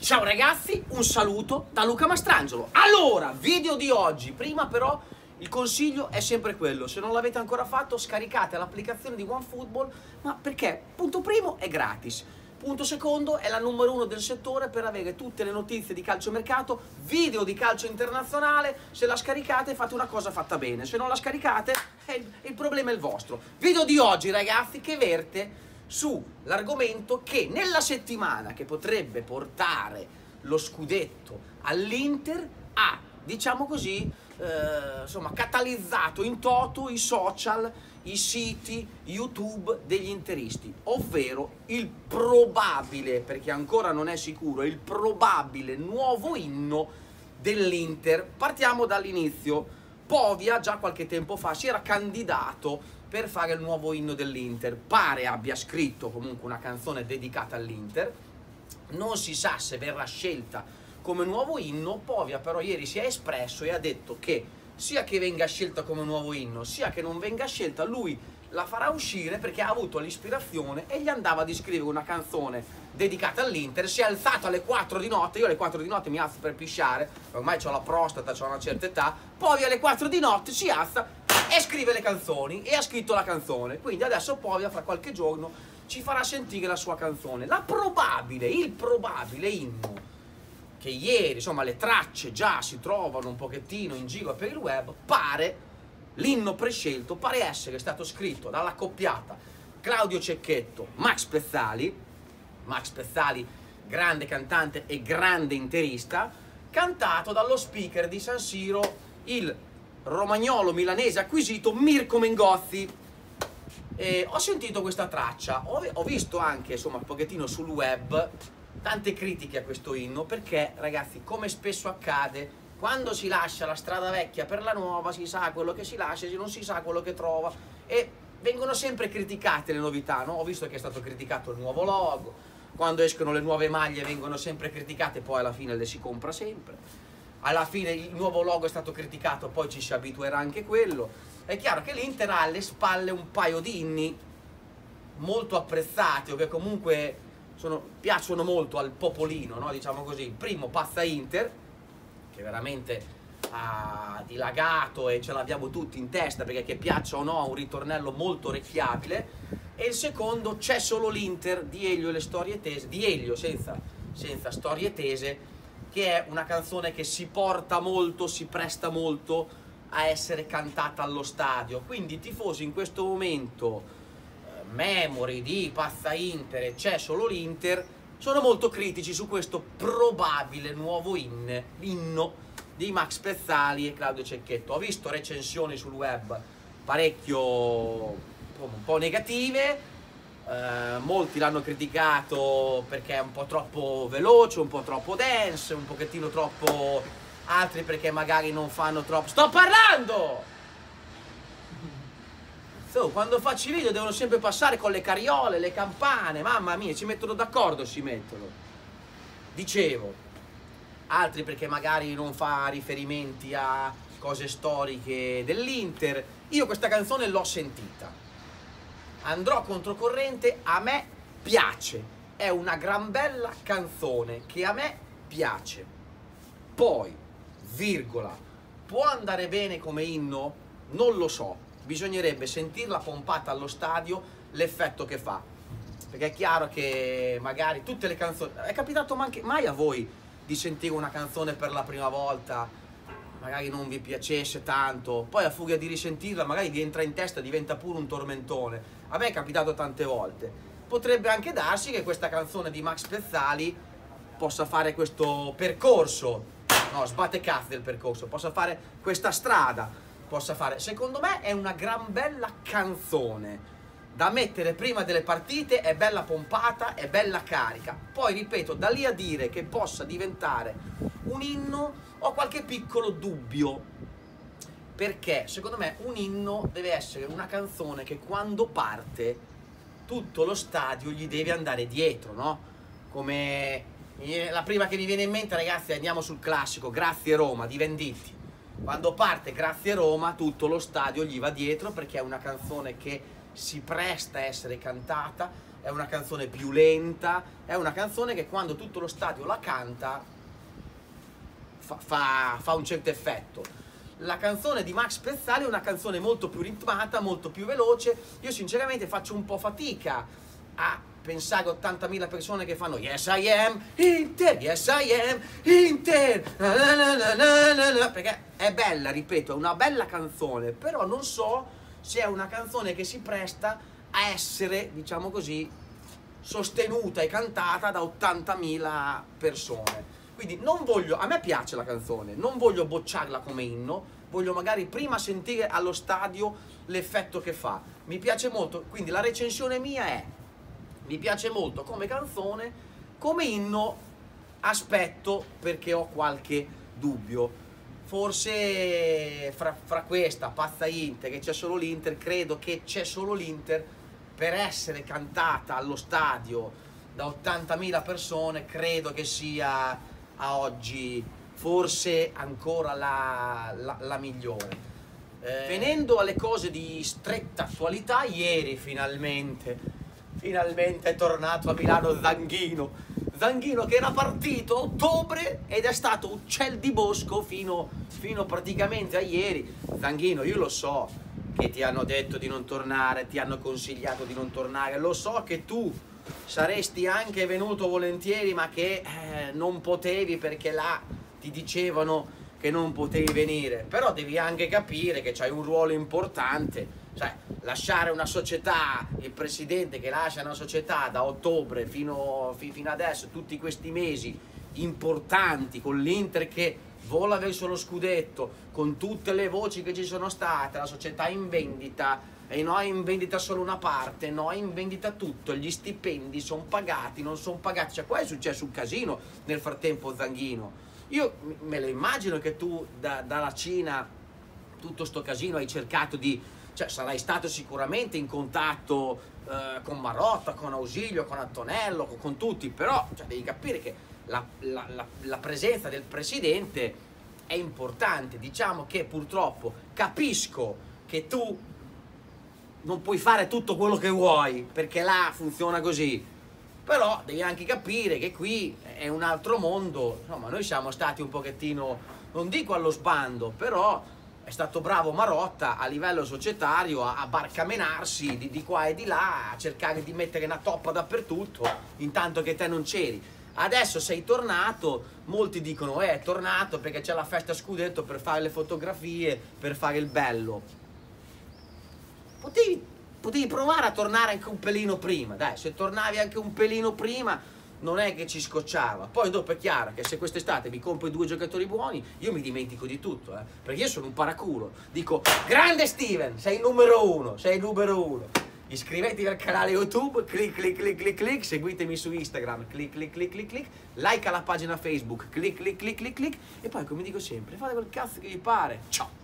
Ciao ragazzi, un saluto da Luca Mastrangelo. Allora, video di oggi. Prima però il consiglio è sempre quello: se non l'avete ancora fatto, scaricate l'applicazione di OneFootball, ma perché? Punto primo, è gratis. Punto secondo, è la numero 1 del settore per avere tutte le notizie di calciomercato, video di calcio internazionale. Se la scaricate fate una cosa fatta bene, se non la scaricate il problema è il vostro. Video di oggi ragazzi che verte sull'argomento che nella settimana che potrebbe portare lo scudetto all'Inter ha, diciamo così, insomma, catalizzato in toto i social, i siti, YouTube degli interisti, ovvero il probabile, perché ancora non è sicuro, il probabile nuovo inno dell'Inter. Partiamo dall'inizio. Povia già qualche tempo fa si era candidato per fare il nuovo inno dell'Inter, pare abbia scritto comunque una canzone dedicata all'Inter, non si sa se verrà scelta come nuovo inno. Povia però ieri si è espresso e ha detto che sia che venga scelta come nuovo inno, sia che non venga scelta, lui la farà uscire perché ha avuto l'ispirazione e gli andava di scrivere una canzone dedicata all'Inter. Si è alzato alle 4 di notte, io alle 4 di notte mi alzo per pisciare, ormai ho la prostata, ho una certa età, poi alle 4 di notte si alza e scrive le canzoni, e ha scritto la canzone, quindi adesso Povia fra qualche giorno ci farà sentire la sua canzone. Il probabile inno, che ieri, insomma, le tracce già si trovano un pochettino in giro per il web, l'inno prescelto pare essere stato scritto dall'accoppiata Claudio Cecchetto, Max Pezzali, grande cantante e grande interista, cantato dallo speaker di San Siro, il romagnolo milanese acquisito Mirko Mengozzi. Ho sentito questa traccia, ho visto anche, insomma, un pochettino sul web tante critiche a questo inno, perché ragazzi, come spesso accade, quando si lascia la strada vecchia per la nuova, si sa quello che si lascia, non si sa quello che trova, e vengono sempre criticate le novità, no? Ho visto che è stato criticato il nuovo logo, quando escono le nuove maglie vengono sempre criticate, poi alla fine le si compra sempre. Alla fine il nuovo logo è stato criticato, poi ci si abituerà anche quello. È chiaro che l'Inter ha alle spalle un paio di inni molto apprezzati, o che comunque piacciono molto al popolino, no? Diciamo così. Il primo, Pazza Inter, che veramente ha dilagato e ce l'abbiamo tutti in testa, perché che piaccia o no ha un ritornello molto orecchiabile. E il secondo, C'è solo l'Inter, di Elio e le storie tese, di Elio senza storie tese, che è una canzone che si porta molto, si presta molto a essere cantata allo stadio. Quindi i tifosi in questo momento, memori di Pazza Inter e C'è solo l'Inter, sono molto critici su questo probabile nuovo inno di Max Pezzali e Claudio Cecchetto. Ho visto recensioni sul web parecchio un po' negative, molti l'hanno criticato perché è un po' troppo veloce, un po' troppo dance, un pochettino troppo, altri perché magari non fanno troppo... Sto parlando! Quando faccio i video devono sempre passare con le cariole, le campane, mamma mia, ci mettono d'accordo, Dicevo, altri perché magari non fa riferimenti a cose storiche dell'Inter. Io questa canzone l'ho sentita, andrò controcorrente, a me piace, è una gran bella canzone che a me piace. Poi, virgola, può andare bene come inno? Non lo so. Bisognerebbe sentirla pompata allo stadio, l'effetto che fa, perché è chiaro che magari tutte le canzoni, è capitato mai a voi di sentire una canzone per la prima volta, magari non vi piacesse tanto, poi a furia di risentirla magari vi entra in testa, diventa pure un tormentone? A me è capitato tante volte. Potrebbe anche darsi che questa canzone di Max Pezzali possa fare questo percorso, no, sbatte cazzo il percorso, possa fare questa strada, secondo me è una gran bella canzone da mettere prima delle partite, è bella pompata, è bella carica. Poi ripeto, da lì a dire che possa diventare un inno ho qualche piccolo dubbio, perché secondo me un inno deve essere una canzone che quando parte tutto lo stadio gli deve andare dietro, no? Come la prima che mi viene in mente, ragazzi, andiamo sul classico Grazie Roma di Venditti. Quando parte Grazie Roma tutto lo stadio gli va dietro, perché è una canzone che si presta a essere cantata, è una canzone più lenta, è una canzone che quando tutto lo stadio la canta fa un certo effetto. La canzone di Max Pezzali è una canzone molto più ritmata, molto più veloce. Io sinceramente faccio un po' fatica a pensare a 80.000 persone che fanno Yes I am Inter, Yes I am Inter, perché è bella, ripeto, è una bella canzone, però non so se è una canzone che si presta a essere, diciamo così, sostenuta e cantata da 80.000 persone. Quindi non voglio, a me piace la canzone, non voglio bocciarla come inno, voglio magari prima sentire allo stadio l'effetto che fa. Mi piace molto, quindi la recensione mia è: mi piace molto come canzone, come inno aspetto perché ho qualche dubbio. Forse fra questa, Pazza Inter, che c'è solo l'Inter, credo che c'è solo l'Inter, per essere cantata allo stadio da 80.000 persone, credo che sia a oggi forse ancora la migliore. Venendo alle cose di stretta attualità, ieri finalmente è tornato a Milano Zanghino che era partito a ottobre ed è stato uccel di bosco fino praticamente a ieri. Zanghino, io lo so che ti hanno detto di non tornare, ti hanno consigliato di non tornare, lo so che tu saresti anche venuto volentieri, ma che non potevi perché là ti dicevano che non potevi venire. Però devi anche capire che c'hai un ruolo importante, cioè lasciare una società, il presidente che lascia una società da ottobre fino adesso, tutti questi mesi importanti, con l'Inter che vola verso lo scudetto, con tutte le voci che ci sono state, la società in vendita, e no, è in vendita solo una parte, no, è in vendita tutto, gli stipendi sono pagati, non sono pagati, cioè qua è successo un casino nel frattempo, Zanghino. Io me lo immagino che tu dalla Cina, tutto sto casino, hai cercato di, cioè sarai stato sicuramente in contatto con Marotta, con Ausilio, con Antonello, con tutti, però cioè, devi capire che la presenza del presidente è importante. Diciamo che purtroppo capisco che tu non puoi fare tutto quello che vuoi, perché là funziona così, però devi anche capire che qui è un altro mondo. Insomma, noi siamo stati un pochettino, non dico allo sbando, però è stato bravo Marotta a livello societario a barcamenarsi di qua e di là, a cercare di mettere una toppa dappertutto, intanto che te non c'eri. Adesso sei tornato, molti dicono è tornato perché c'è la festa scudetto, per fare le fotografie, per fare il bello. Potevi provare a tornare anche un pelino prima, dai, se tornavi anche un pelino prima non è che ci scocciava. Poi dopo è chiaro che se quest'estate mi compro 2 giocatori buoni, io mi dimentico di tutto, perché io sono un paraculo. Dico, grande Steven, sei il numero uno, sei il numero uno. Iscrivetevi al canale YouTube, clic, seguitemi su Instagram, clic, like alla pagina Facebook, clic, e poi come dico sempre, fate quel cazzo che vi pare. Ciao!